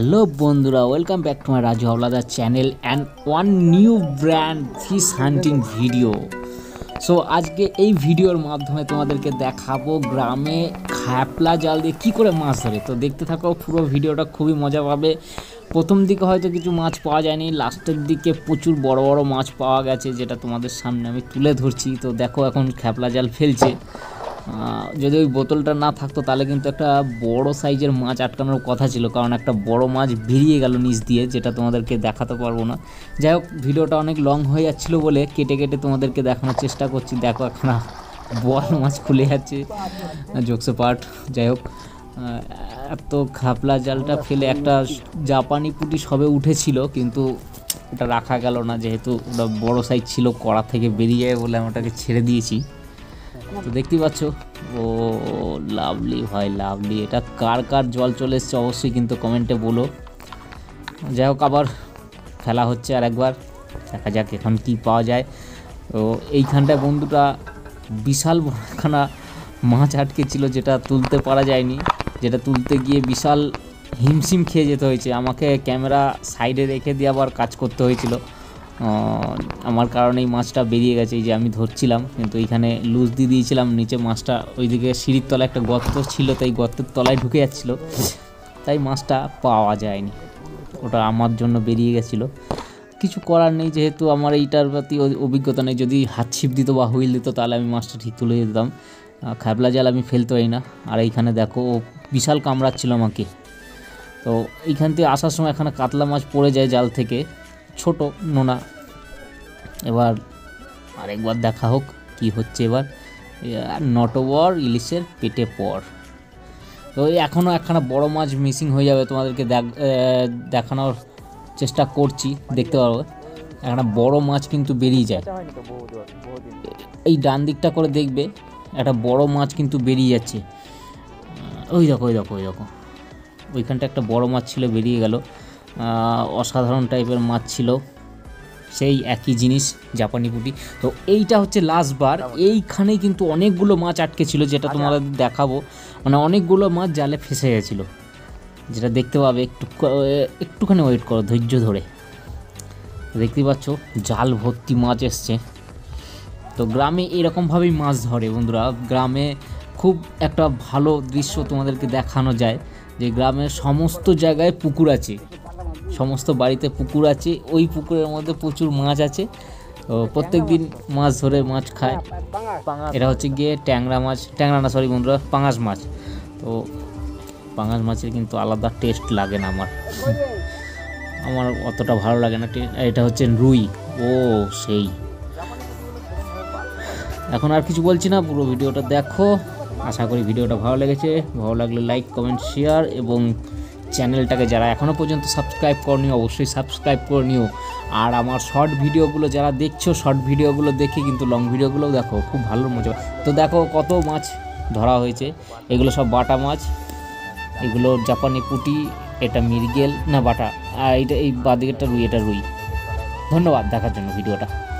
Hello বন্ধুরা, welcome back to my Raju Howlader channel and one new brand fish hunting video. So আজকে এই ভিডিওর মাধ্যমে তোমাদেরকে দেখাবো গ্রামে খ্যাপলা জাল দিয়ে কী করে মাছ ধরে। তো দেখতে থাকো, পুরো ভিডিওটা খুবই মজা পাবে। প্রথম দিকে হয়তো কিছু মাছ পাওয়া যায়নি, লাস্টের দিকে প্রচুর বড় বড় মাছ পাওয়া গেছে, যেটা তোমাদের সামনে আমি তুলে ধরছি। তো দেখো এখন খ্যাপলা জাল ফেলছে। যদি ওই বোতলটা না থাকতো তাহলে কিন্তু একটা বড় সাইজের মাছ আটকানোর কথা ছিল, কারণ একটা বড় মাছ বেরিয়ে গেল নিচ দিয়ে, যেটা তোমাদেরকে দেখাতে পারবো না। যাই হোক, ভিডিওটা অনেক লং হয়ে যাচ্ছিলো বলে কেটে কেটে তোমাদেরকে দেখানোর চেষ্টা করছি। দেখো এখন বড় মাছ খুলে যাচ্ছে, জোকসে পার্ট। যাই হোক, এত খাপলা জালটা ফেলে একটা জাপানি পুঁটি সবে উঠেছিল, কিন্তু ওটা রাখা গেল না, যেহেতু ওটা বড় সাইজ ছিল, কড়া থেকে বেরিয়ে যায় বলে আমি ওটাকে ছেড়ে দিয়েছি। তো দেখতেই পাচ্ছ, ও লাভলি ভাই লাভলি। এটা কার কার জল চলে এসছে অবশ্যই কিন্তু কমেন্টে বলো। যাই হোক, আবার খেলা হচ্ছে আর একবার, দেখা যাক এখন কি পাওয়া যায়। তো এইখানটায় বন্ধুটা বিশাল বড়খানা মাছ আটকে ছিল, যেটা তুলতে পারা যায়নি, যেটা তুলতে গিয়ে বিশাল হিমশিম খেয়ে যেতে হয়েছে। আমাকে ক্যামেরা সাইডে রেখে দিয়ে আবার কাজ করতে হয়েছিল, আমার কারণেই মাছটা বেরিয়ে গেছে। এই যে আমি ধরছিলাম, কিন্তু এইখানে লুজ দিয়ে দিয়েছিলাম, নিচে মাছটা ওইদিকে সিঁড়ির তলায় একটা গর্ত ছিল, তাই গর্তের তলায় ঢুকে যাচ্ছিলো, তাই মাছটা পাওয়া যায়নি। ওটা আমার জন্য বেরিয়ে গেছিলো, কিছু করার নেই, যেহেতু আমার এইটার প্রতি অভিজ্ঞতা নেই। যদি হাত ছিপ দিত বা হুইল দিত তাহলে আমি মাছটা ঠিক তুলে দিতাম। খ্যাপলা জাল আমি ফেলতে পারি না। আর এইখানে দেখো, ও বিশাল কামড়াচ্ছিল আমাকে। তো এইখান থেকে আসার সময় এখানে কাতলা মাছ পড়ে যায় জাল থেকে, ছোট নোনা। এবার আরেকবার দেখা হোক কি হচ্ছে। এবার নটবর ইলিশের পেটে পর। তো এখনও একখানা বড় মাছ মিসিং হয়ে যাবে, তোমাদেরকে দেখানোর চেষ্টা করছি, দেখতে পারবো। একটা বড় মাছ কিন্তু বেরিয়ে যায়, এই ডান দিকটা করে দেখবে, একটা বড় মাছ কিন্তু বেরিয়ে যাচ্ছে। ওই দেখো ওই দেখো ওই দেখো, ওইখানটা একটা বড় মাছ ছিল, বেরিয়ে গেল। অসাধারণ টাইপের মাছ ছিল, সেই একই জিনিস, জাপানি পুঁটি। তো এইটা হচ্ছে লাস্ট বার। এইখানেই কিন্তু অনেকগুলো মাছ আটকে ছিল, যেটা তোমাদের দেখাবো। মানে অনেকগুলো মাছ জালে ফেসে গেছিলো, যেটা দেখতে পাবে। একটুখানি ওয়েট করো, ধৈর্য ধরে। দেখতেই পাচ্ছ জাল ভর্তি মাছ এসছে। তো গ্রামে এরকমভাবেই মাছ ধরে বন্ধুরা। গ্রামে খুব একটা ভালো দৃশ্য তোমাদেরকে দেখানো যায়, যে গ্রামের সমস্ত জায়গায় পুকুর আছে, সমস্ত বাড়িতে পুকুর আছে, ওই পুকুরের মধ্যে প্রচুর মাছ আছে। তো প্রত্যেক দিন মাছ ধরে মাছ খায়। এটা হচ্ছে গিয়ে ট্যাংরা মাছ, ট্যাংরা না সরি বন্ধুরা, পাঙাশ মাছ। তো পাঙাশ মাছের কিন্তু আলাদা টেস্ট লাগে না আমার অতটা ভালো লাগে না। এটা হচ্ছে রুই, ও সেই। এখন আর কিছু বলছি না, পুরো ভিডিওটা দেখো। আশা করি ভিডিওটা ভালো লেগেছে। ভালো লাগলে লাইক, কমেন্ট, শেয়ার, এবং চ্যানেলটাকে যারা এখনও পর্যন্ত সাবস্ক্রাইব করনি অবশ্যই সাবস্ক্রাইব করে নিও। আর আমার শর্ট ভিডিওগুলো যারা দেখছো, শর্ট ভিডিওগুলো দেখে কিন্তু লং ভিডিওগুলোও দেখো, খুব ভালো মজা। তো দেখো কত মাছ ধরা হয়েছে, এগুলো সব বাটা মাছ, এগুলো জাপানি পুঁটি, এটা মৃগেল না বাটা, আর এইটা এই বাদিকেরটা রুই, এটা রুই। ধন্যবাদ দেখার জন্য ভিডিওটা।